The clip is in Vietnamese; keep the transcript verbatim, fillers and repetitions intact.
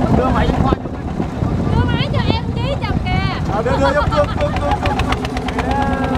Đưa máy cho Khoa. Đưa máy cho em Chí chụp kìa. À, đưa đưa đưa đưa đưa đưa.